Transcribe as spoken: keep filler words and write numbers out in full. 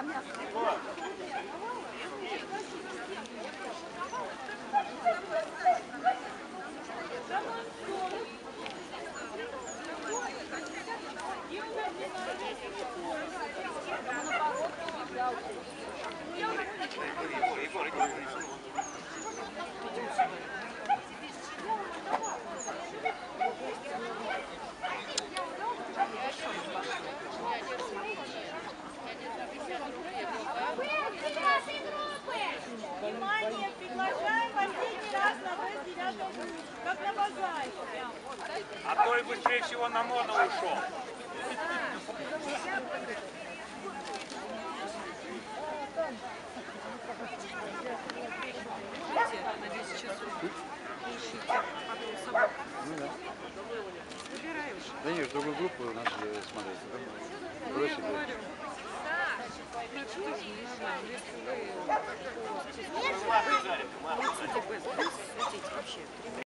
Внимание, приглашаем последний раз на Б девятую группу, как на базаре. А то и быстрее всего на моно ушел. На десять часов. Ищите, потом собаку. Ну да. Выбирай уже. Да нет, в другую группу надо смотреть. Я Проще говорю. Ну, это тоже не нормально. Если вы... Хотите вообще.